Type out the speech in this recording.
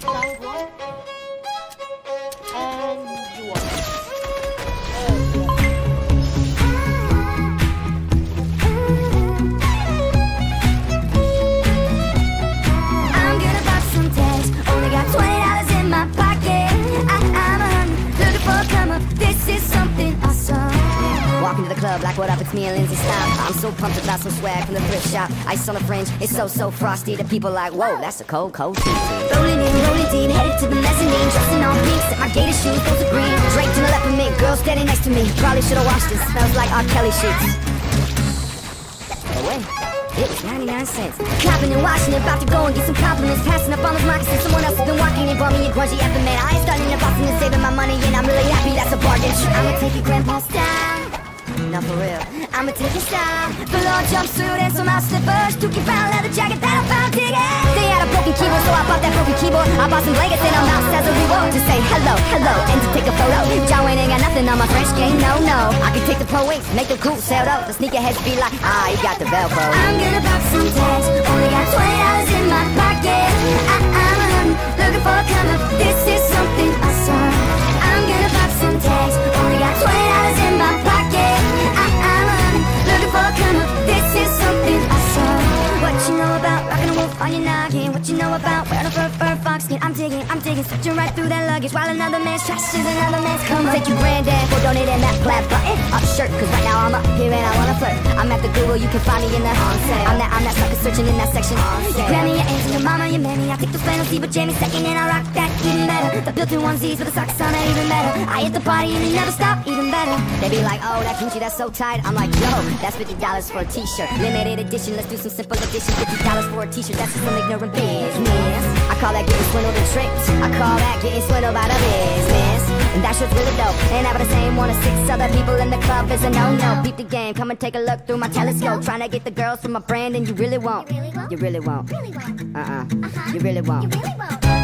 Round one. And you won. I'm gonna pop some tags. Only got $20 in my pocket. I'm looking for a come up. This is something awesome. Walking to the club like, what up, it's me and Lindsay Stop. I'm so pumped about some swag from the thrift shop. Ice on the fringe, it's so frosty that people like, whoa, that's a cold tea. Rolling deep, headed to the mezzanine. Dressed in all pink, set my gator shoes, those are green. Draped to the left of me, girl standing next to me. Probably should've washed this, smells like R. Kelly sheets. Oh wait, it was 99 cents. Clapping and washing, about to go and get some compliments. Passing up on those moccasins, someone else has been walking and bought me a grungy effing man. I ain't starting in Boston and saving my money, and I'm really happy that's a bargain. I'ma take your grandpa's style. Not for real, I'ma take your style. Velour jumpsuit and some house slippers. 2 pound leather jacket that I found digging. They had a broken keyboard, so I bought that broken keyboard. I bought some blankets and a mouse as a reward. To say hello, and to take a photo. John Wayne ain't got nothing on my French game, no. I can take the pro wings, make them cool, sailed up. The sneakerheads be like, you got the Velcro. I'm gonna pop some tags, only got $20 in my pocket. I'm looking for a come up, this is something awesome. I'm gonna pop some tags, only got $20 in my pocket. Looking for a come up, this is something awesome. What you know about rockin' a wolf on your noggin? What you know about wearing a fur fox skin? I'm digging, switching right through that luggage while another man's trash is another man's come up. Take your granddad for donating that plaid button up shirt, cause right now I'm up here and I wanna flirt. I'm at the Google, you can find me in the I'm that sucker searching in that section. Your granny, your auntie, your mama, your mammy. I take those flannels, but Jamie second, and I rock that even better. The built-in onesies with the socks on that even better. I hit the party and it never stop, even better. They be like, oh, that Gucci, that's so tight. I'm like, yo, that's $50 for a t-shirt. Limited edition, let's do some simple edition. $50 for a t-shirt, that's just some ignorant business. I call that getting swindled and tricked. I call that getting swindled by the business. And that shit's really dope. And having the same one as 6 other people in the club is a no-no. Beat the game, come and take a look through my telescope. Trying to get the girls from my brand and you really won't. You really won't. You really won't. You really won't.